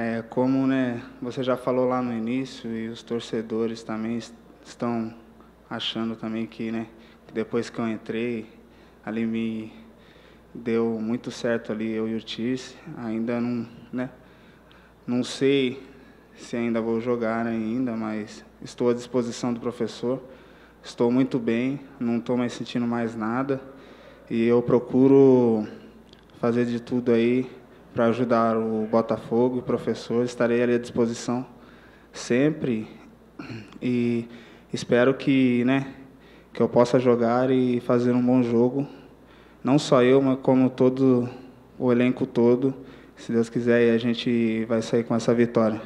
Como, né, você já falou lá no início e os torcedores também estão achando também que, né, que depois que eu entrei, ali me deu muito certo ali eu e o Tirce. Ainda não, né, não sei se ainda vou jogar ainda, mas estou à disposição do professor. Estou muito bem, não estou mais sentindo mais nada e eu procuro fazer de tudo aí para ajudar o Botafogo, o professor. Estarei ali à disposição sempre e espero que, né, que eu possa jogar e fazer um bom jogo. Não só eu, mas como todo o elenco todo. Se Deus quiser, a gente vai sair com essa vitória.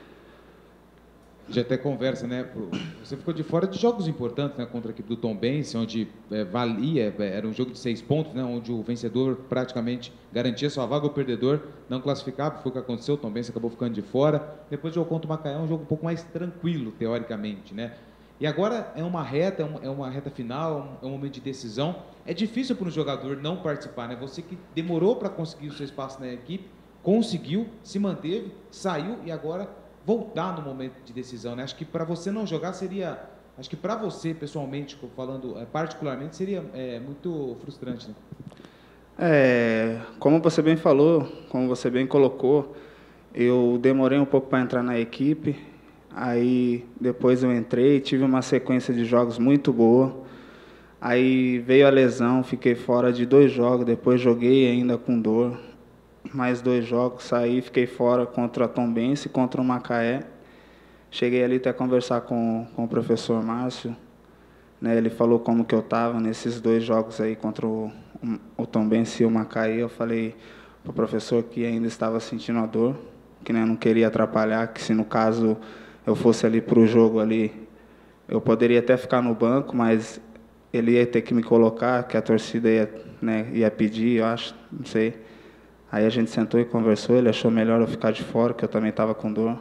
Já até conversa, né? Você ficou de fora de jogos importantes, né? Contra a equipe do Tombense, onde valia, era um jogo de 6 pontos, né? Onde o vencedor praticamente garantia sua vaga, o perdedor não classificava, foi o que aconteceu, o Tombense acabou ficando de fora. Depois do jogo contra o Macaé, um jogo um pouco mais tranquilo, teoricamente, né? E agora é uma reta final, é um momento de decisão. É difícil para um jogador não participar, né? Você que demorou para conseguir o seu espaço na equipe, conseguiu, se manteve, saiu e agora voltar no momento de decisão, né? Acho que para você não jogar seria, acho que para você pessoalmente, falando particularmente, seria muito frustrante, né? Como você bem falou, como você bem colocou, eu demorei um pouco para entrar na equipe, aí depois eu entrei, tive uma sequência de jogos muito boa, aí veio a lesão, fiquei fora de 2 jogos, depois joguei ainda com dor, mais 2 jogos, saí, fiquei fora contra a Tombense e contra o Macaé. Cheguei ali até a conversar com o professor Márcio, né? Ele falou como que eu estava nesses 2 jogos aí contra o Tombense e o Macaé. Eu falei para o professor que ainda estava sentindo a dor, que, né, não queria atrapalhar, que se no caso eu fosse ali para o jogo ali, eu poderia até ficar no banco, mas ele ia ter que me colocar, que a torcida ia, né, ia pedir, eu acho, não sei. Aí a gente sentou e conversou, ele achou melhor eu ficar de fora, que eu também estava com dor.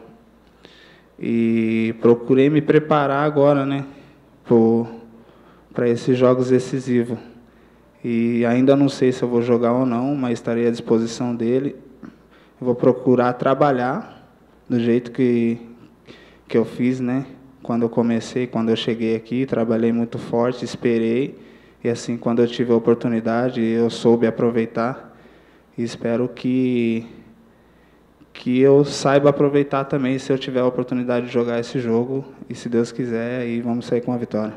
E procurei me preparar agora, né, para esses jogos decisivos. E ainda não sei se eu vou jogar ou não, mas estarei à disposição dele. Eu vou procurar trabalhar do jeito que eu fiz, né, quando eu comecei, quando eu cheguei aqui, trabalhei muito forte, esperei. E assim, quando eu tive a oportunidade, eu soube aproveitar. E espero que eu saiba aproveitar também se eu tiver a oportunidade de jogar esse jogo. E se Deus quiser, aí vamos sair com a vitória.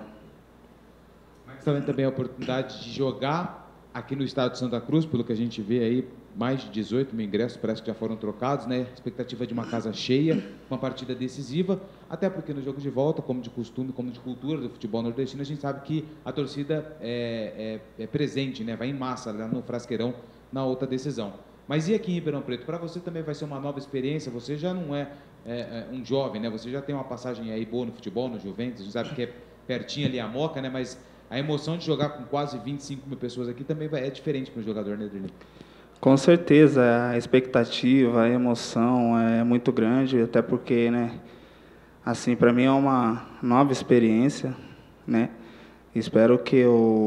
Mas também a oportunidade de jogar aqui no estado de Santa Cruz, pelo que a gente vê aí, mais de 18 mil ingressos, parece que já foram trocados, né? Expectativa de uma casa cheia, uma partida decisiva, até porque no jogo de volta, como de costume, como de cultura do futebol nordestino, a gente sabe que a torcida é presente, né? Vai em massa lá no Frasqueirão na outra decisão. Mas e aqui em Ribeirão Preto? Para você também vai ser uma nova experiência, você já não é um jovem, né? Você já tem uma passagem aí boa no futebol, no Juventus, a gente sabe que é pertinho ali a Moca, né? Mas a emoção de jogar com quase 25 mil pessoas aqui também é diferente para o jogador, né, Adriano? Com certeza, a expectativa, a emoção é muito grande, até porque, né, assim, para mim é uma nova experiência, né? Espero que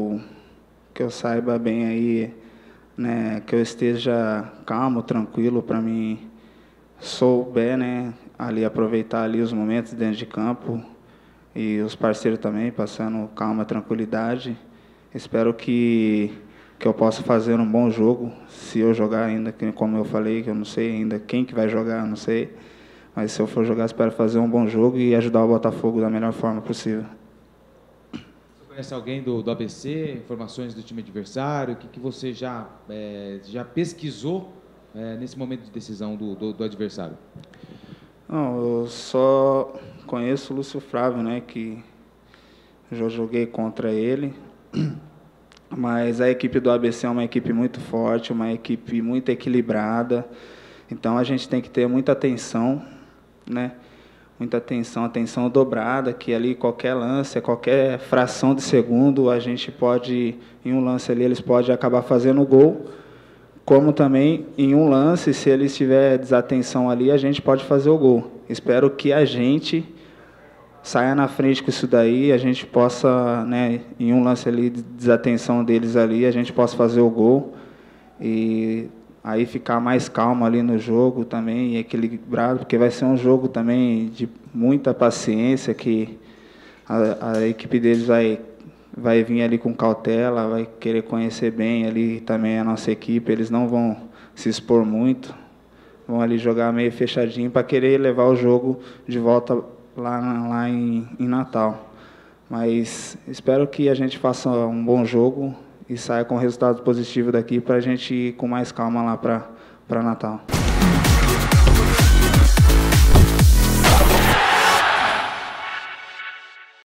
eu saiba bem aí, né, que eu esteja calmo, tranquilo, para mim souber, né, ali aproveitar ali os momentos dentro de campo e os parceiros também passando calma, tranquilidade. Espero que eu possa fazer um bom jogo, se eu jogar ainda, como eu falei, que eu não sei ainda quem que vai jogar, não sei, mas se eu for jogar, espero fazer um bom jogo e ajudar o Botafogo da melhor forma possível. Você conhece alguém do ABC, informações do time adversário, o que você já pesquisou nesse momento de decisão do adversário? Não, eu só conheço o Lúcio Flávio, né, que já joguei contra ele. Mas a equipe do ABC é uma equipe muito forte, uma equipe muito equilibrada. Então a gente tem que ter muita atenção, né? Muita atenção, atenção dobrada, que ali qualquer lance, qualquer fração de segundo, a gente pode, em um lance ali, eles podem acabar fazendo o gol, como também em um lance, se eles tiver desatenção ali, a gente pode fazer o gol. Espero que a gente saia na frente com isso daí, a gente possa, né, em um lance ali de desatenção deles ali, a gente possa fazer o gol. E aí ficar mais calmo ali no jogo também, equilibrado, porque vai ser um jogo também de muita paciência, que a equipe deles vai vir ali com cautela, vai querer conhecer bem ali também a nossa equipe, eles não vão se expor muito, vão ali jogar meio fechadinho para querer levar o jogo de volta lá em Natal. Mas espero que a gente faça um bom jogo e saia com resultado positivo daqui para a gente ir com mais calma lá para Natal.